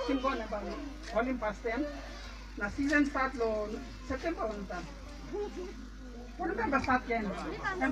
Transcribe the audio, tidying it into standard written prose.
Simbo na ba? Olim pastem. Na season start lo September unta. Ano ba start yan?